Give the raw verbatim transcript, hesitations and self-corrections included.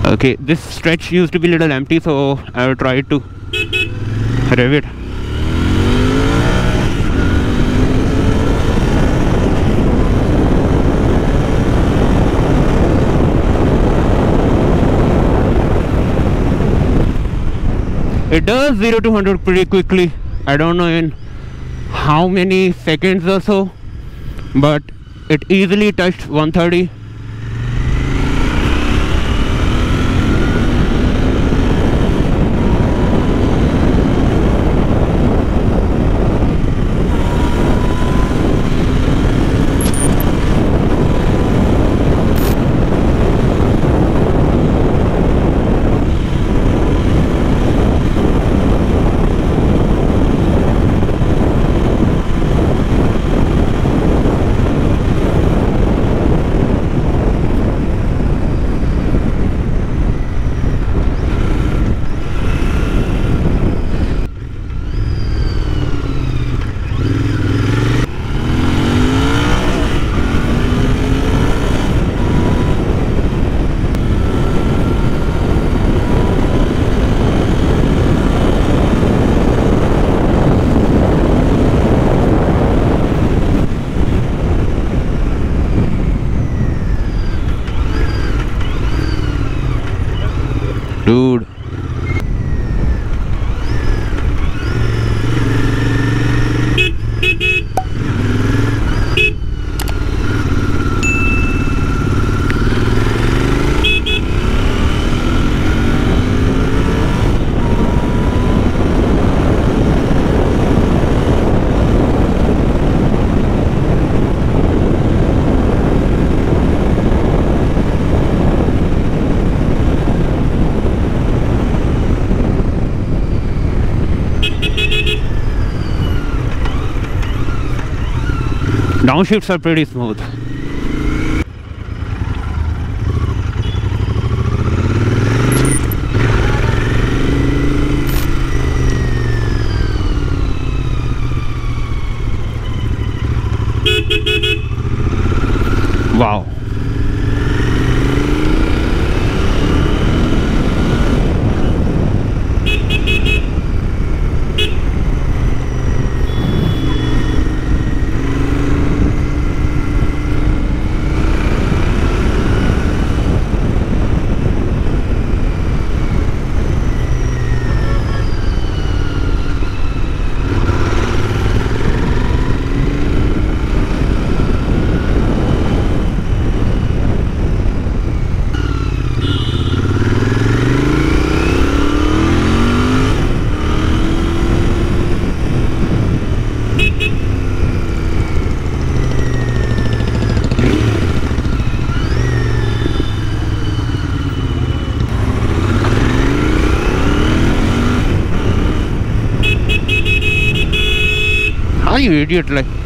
Okay, this stretch used to be a little empty, so I will try to rev it. It does zero to one hundred pretty quickly. I don't know in how many seconds or so, but it easily touched one thirty. Dude. Downshifts are pretty smooth. Wow. You idiot, like